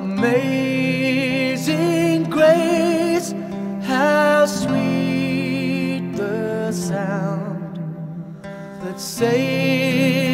Amazing grace, how sweet the sound that saved